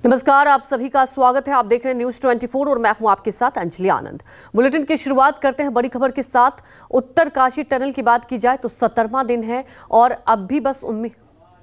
नमस्कार, आप सभी का स्वागत है। आप देख रहे हैं न्यूज 24 और मैं हूं आपके साथ अंजलि आनंद। बुलेटिन की शुरुआत करते हैं बड़ी खबर के साथ। उत्तरकाशी टनल की बात की जाए तो 17वां दिन है और अब भी बस उम्मीद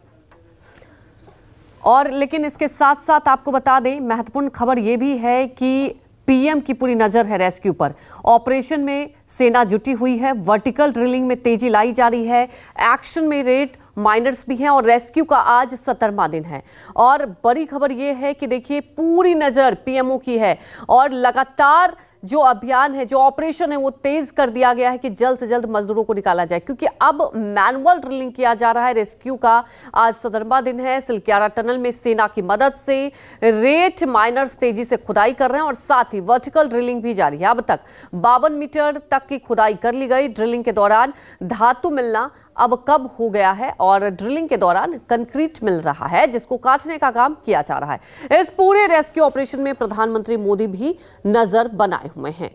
लेकिन इसके साथ साथ आपको बता दें, महत्वपूर्ण खबर यह भी है कि पीएम की पूरी नजर है रेस्क्यू पर। ऑपरेशन में सेना जुटी हुई है, वर्टिकल ड्रिलिंग में तेजी लाई जा रही है, एक्शन में रेड माइनर्स भी हैं और रेस्क्यू का आज 17वां दिन है। और बड़ी खबर यह है कि देखिए, पूरी नजर पीएमओ की है और लगातार जो अभियान है, जो ऑपरेशन है, वो तेज कर दिया गया है कि जल्द से जल्द मजदूरों को निकाला जाए, क्योंकि अब मैनुअल ड्रिलिंग किया जा रहा है। रेस्क्यू का आज 17वां दिन है। सिलक्यारा टनल में सेना की मदद से रेट माइनर्स तेजी से खुदाई कर रहे हैं और साथ ही वर्टिकल ड्रिलिंग भी जारी है। अब तक 52 मीटर तक की खुदाई कर ली गई। ड्रिलिंग के दौरान धातु मिलना अब कब हो गया है और ड्रिलिंग के दौरान कंक्रीट मिल रहा है, जिसको काटने का काम किया जा रहा है। इस पूरे रेस्क्यू ऑपरेशन में प्रधानमंत्री मोदी भी नजर बनाए हुए हैं।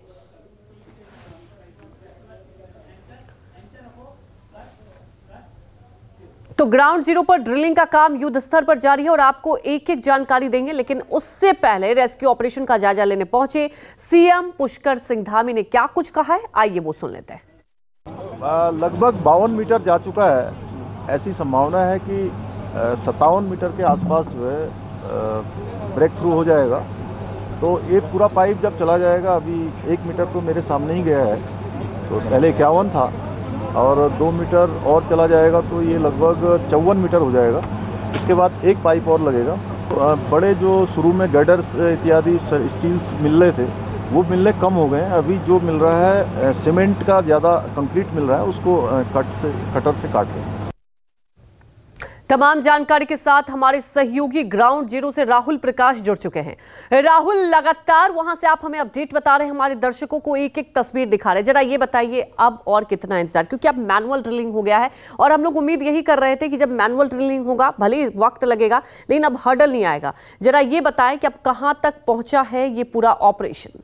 तो ग्राउंड जीरो पर ड्रिलिंग का काम युद्ध स्तर पर जारी है और आपको एक एक जानकारी देंगे, लेकिन उससे पहले रेस्क्यू ऑपरेशन का जायजा लेने पहुंचे सीएम पुष्कर सिंह धामी ने क्या कुछ कहा है, आइए वो सुन लेते हैं। लगभग 52 मीटर जा चुका है। ऐसी संभावना है कि 57 मीटर के आसपास जो है ब्रेक थ्रू हो जाएगा। तो एक पूरा पाइप जब चला जाएगा, अभी 1 मीटर तो मेरे सामने ही गया है, तो पहले 51 था और 2 मीटर और चला जाएगा तो ये लगभग 54 मीटर हो जाएगा। इसके बाद एक पाइप और लगेगा। बड़े जो शुरू में गर्डर्स इत्यादि स्टील्स मिल रहे थे, वो मिलने कम हो गए हैं। अभी जो मिल रहा है सीमेंट का ज़्यादा कंक्रीट मिल रहा है, उसको कटर से काट रहे हैं। तमाम जानकारी के साथ हमारे सहयोगी ग्राउंड जीरो से राहुल प्रकाश जुड़ चुके हैं। राहुल, लगातार वहां से आप हमें अपडेट बता रहे हैं, हमारे दर्शकों को एक एक तस्वीर दिखा रहे हैं। जरा ये बताइए, अब और कितना इंतजार, क्योंकि अब मैनुअल ड्रिलिंग हो गया है और हम लोग उम्मीद यही कर रहे थे कि जब मैनुअल ड्रिलिंग होगा, भले ही वक्त लगेगा, लेकिन अब हर्डल नहीं आएगा। जरा ये बताएं कि अब कहां तक पहुंचा है ये पूरा ऑपरेशन।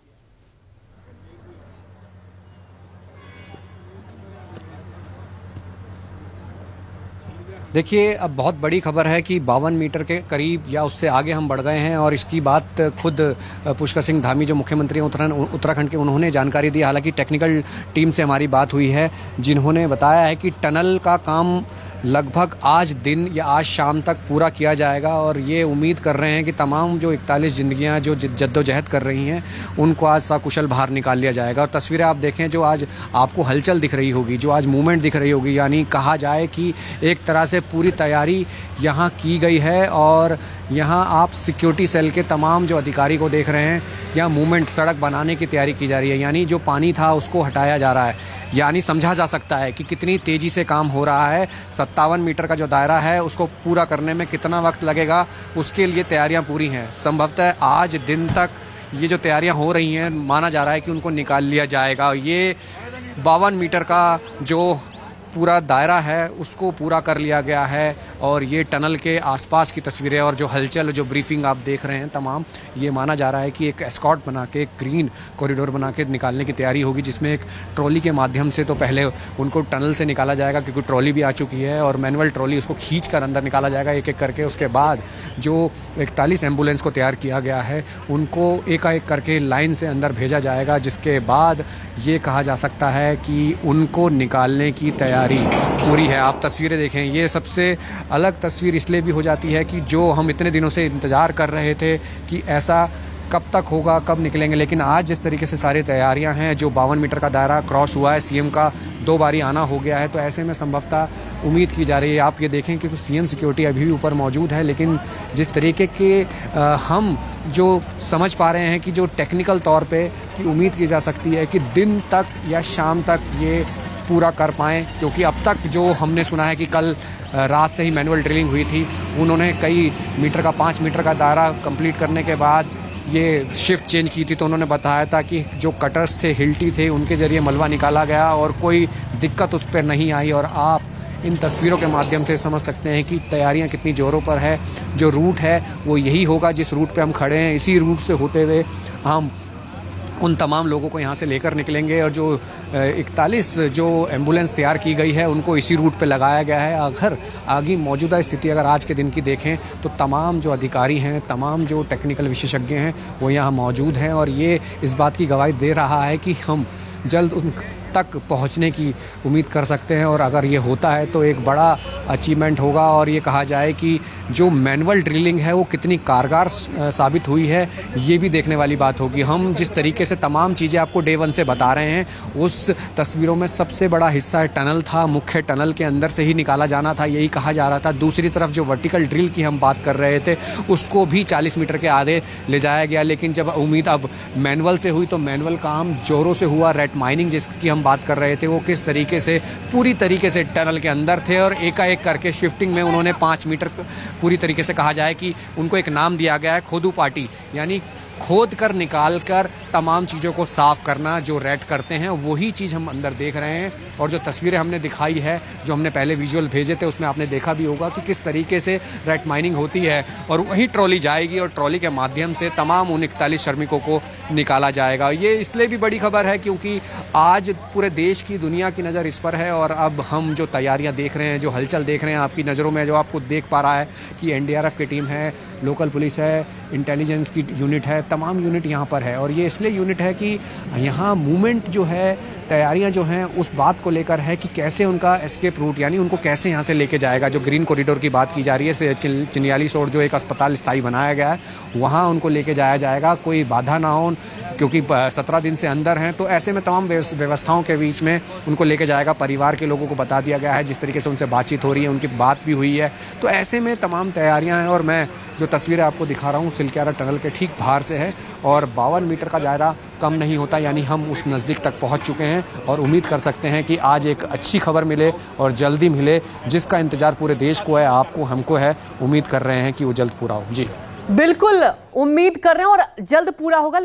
देखिए, अब बहुत बड़ी खबर है कि 52 मीटर के करीब या उससे आगे हम बढ़ गए हैं और इसकी बात खुद पुष्कर सिंह धामी जो मुख्यमंत्री उत्तराखंड के, उन्होंने जानकारी दी। हालांकि टेक्निकल टीम से हमारी बात हुई है, जिन्होंने बताया है कि टनल का काम लगभग आज दिन या आज शाम तक पूरा किया जाएगा और ये उम्मीद कर रहे हैं कि तमाम जो 41 जिंदगियां जो जद्दोजहद कर रही हैं, उनको आज सकुशल बाहर निकाल लिया जाएगा। और तस्वीरें आप देखें, जो आज आपको हलचल दिख रही होगी, जो आज मूवमेंट दिख रही होगी, यानी कहा जाए कि एक तरह से पूरी तैयारी यहाँ की गई है। और यहाँ आप सिक्योरिटी सेल के तमाम जो अधिकारी को देख रहे हैं, यहाँ मूवमेंट, सड़क बनाने की तैयारी की जा रही है, यानी जो पानी था उसको हटाया जा रहा है। यानी समझा जा सकता है कि कितनी तेजी से काम हो रहा है। 57 मीटर का जो दायरा है, उसको पूरा करने में कितना वक्त लगेगा, उसके लिए तैयारियां पूरी हैं। संभवतः आज दिन तक ये जो तैयारियां हो रही हैं, माना जा रहा है कि उनको निकाल लिया जाएगा। ये 52 मीटर का जो पूरा दायरा है उसको पूरा कर लिया गया है और ये टनल के आसपास की तस्वीरें और जो हलचल, जो ब्रीफिंग आप देख रहे हैं तमाम, ये माना जा रहा है कि एक एस्कॉर्ट बना के, एक ग्रीन कॉरिडोर बना के निकालने की तैयारी होगी, जिसमें एक ट्रॉली के माध्यम से तो पहले उनको टनल से निकाला जाएगा, क्योंकि ट्रॉली भी आ चुकी है और मैनुअल ट्रॉली, उसको खींच कर अंदर निकाला जाएगा एक एक करके। उसके बाद जो 41 एम्बुलेंस को तैयार किया गया है, उनको एक करके लाइन से अंदर भेजा जाएगा, जिसके बाद ये कहा जा सकता है कि उनको निकालने की तैयारी पूरी है। आप तस्वीरें देखें, ये सबसे अलग तस्वीर इसलिए भी हो जाती है कि जो हम इतने दिनों से इंतजार कर रहे थे कि ऐसा कब तक होगा, कब निकलेंगे, लेकिन आज जिस तरीके से सारी तैयारियां हैं, जो 52 मीटर का दायरा क्रॉस हुआ है, सीएम का 2 बारी आना हो गया है, तो ऐसे में संभवतः उम्मीद की जा रही है। आप ये देखें कि सीएम सिक्योरिटी अभी भी ऊपर मौजूद है, लेकिन जिस तरीके के हम जो समझ पा रहे हैं कि जो टेक्निकल तौर पे की उम्मीद की जा सकती है कि दिन तक या शाम तक ये पूरा कर पाएँ, क्योंकि अब तक जो हमने सुना है कि कल रात से ही मैनुअल ड्रिलिंग हुई थी, उन्होंने कई मीटर का 5 मीटर का दायरा कंप्लीट करने के बाद ये शिफ्ट चेंज की थी, तो उन्होंने बताया था कि जो कटर्स थे, हिल्टी थे, उनके जरिए मलबा निकाला गया और कोई दिक्कत उस पर नहीं आई। और आप इन तस्वीरों के माध्यम से समझ सकते हैं कि तैयारियां कितनी जोरों पर है। जो रूट है वो यही होगा जिस रूट पे हम खड़े हैं, इसी रूट से होते हुए हम उन तमाम लोगों को यहाँ से लेकर निकलेंगे और जो 41 जो एम्बुलेंस तैयार की गई है उनको इसी रूट पे लगाया गया है। अगर आगे मौजूदा स्थिति अगर आज के दिन की देखें तो तमाम जो अधिकारी हैं, तमाम जो टेक्निकल विशेषज्ञ हैं वो यहाँ मौजूद हैं और ये इस बात की गवाही दे रहा है कि हम जल्द उन तक पहुंचने की उम्मीद कर सकते हैं। और अगर ये होता है तो एक बड़ा अचीवमेंट होगा और ये कहा जाए कि जो मैनुअल ड्रिलिंग है वो कितनी कारगर साबित हुई है ये भी देखने वाली बात होगी। हम जिस तरीके से तमाम चीज़ें आपको डे 1 से बता रहे हैं, उस तस्वीरों में सबसे बड़ा हिस्सा टनल था, मुख्य टनल के अंदर से ही निकाला जाना था, यही कहा जा रहा था। दूसरी तरफ जो वर्टिकल ड्रिल की हम बात कर रहे थे उसको भी 40 मीटर के आधे ले जाया गया, लेकिन जब उम्मीद अब मैनुअल से हुई तो मैनुअल काम जोरों से हुआ। रेट माइनिंग जिसकी हम बात कर रहे थे वो किस तरीके से पूरी तरीके से टनल के अंदर थे और एकाएक करके शिफ्टिंग में उन्होंने 5 मीटर पूरी तरीके से कहा जाए कि उनको एक नाम दिया गया है खोदू पार्टी, यानी खोद कर निकाल कर तमाम चीज़ों को साफ करना जो रेड करते हैं वही चीज़ हम अंदर देख रहे हैं। और जो तस्वीरें हमने दिखाई है, जो हमने पहले विजुअल भेजे थे, उसमें आपने देखा भी होगा कि किस तरीके से रेड माइनिंग होती है और वही ट्रॉली जाएगी और ट्रॉली के माध्यम से तमाम उन 41 श्रमिकों को निकाला जाएगा। ये इसलिए भी बड़ी खबर है क्योंकि आज पूरे देश की, दुनिया की नज़र इस पर है और अब हम जो तैयारियाँ देख रहे हैं, जो हलचल देख रहे हैं आपकी नज़रों में, जो आपको देख पा रहा है कि NDRF की टीम है, लोकल पुलिस है, इंटेलिजेंस की यूनिट है, तमाम यूनिट यहाँ पर है। और ये इसलिए यूनिट है कि यहाँ मूवमेंट जो है, तैयारियां जो हैं उस बात को लेकर है कि कैसे उनका एस्केप रूट, यानी उनको कैसे यहाँ से लेके जाएगा। जो ग्रीन कॉरिडोर की बात की जा रही है, चिन्यालीसोड़ जो एक अस्पताल स्थायी बनाया गया है वहाँ उनको लेके जाया जाएगा, कोई बाधा ना हो क्योंकि 17 दिन से अंदर हैं। तो ऐसे में तमाम व्यवस्थाओं के बीच में उनको लेके जाएगा। परिवार के लोगों को बता दिया गया है, जिस तरीके से उनसे बातचीत हो रही है, उनकी बात भी हुई है। तो ऐसे में तमाम तैयारियां हैं और मैं जो तस्वीरें आपको दिखा रहा हूँ सिलक्यारा टनल के ठीक बाहर से है और 52 मीटर का दायरा कम नहीं होता, यानी हम उस नज़दीक तक पहुँच चुके हैं और उम्मीद कर सकते हैं कि आज एक अच्छी खबर मिले और जल्दी मिले, जिसका इंतजार पूरे देश को है, आपको, हमको है। उम्मीद कर रहे हैं कि वो जल्द पूरा हो। जी बिल्कुल उम्मीद कर रहे हैं और जल्द पूरा होगा।